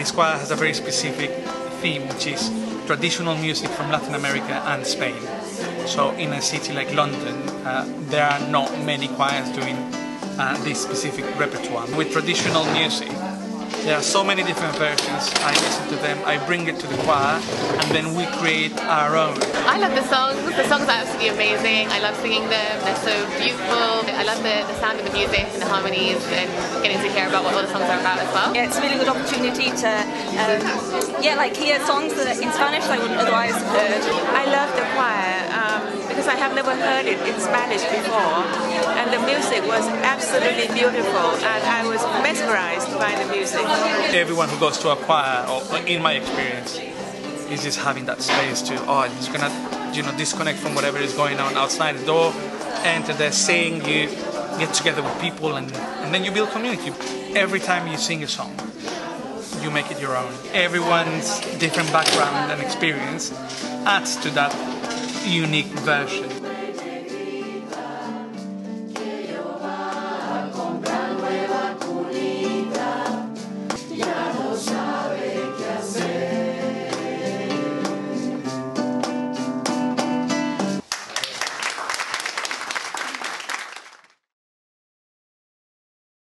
This choir has a very specific theme, which is traditional music from Latin America and Spain. So in a city like London, there are not many choirs doing this specific repertoire. With traditional music, there are so many different versions. I listen to them, I bring it to the choir, and then we create our own. I love the songs. The songs are absolutely amazing. I love singing them. They're so beautiful. I love the sound of the music and the harmonies and getting to hear about what all the songs are about as well. Yeah, it's a really good opportunity to hear songs that in Spanish I wouldn't otherwise have heard. I love the choir because I have never heard it in Spanish before, and the music was absolutely beautiful, and I was mesmerized by the music. Everyone who goes to a choir, or in my experience, is just having that space to, it's gonna, disconnect from whatever is going on outside the door, enter there, sing, you get together with people, and then you build community. Every time you sing a song, you make it your own. Everyone's different background and experience adds to that unique version.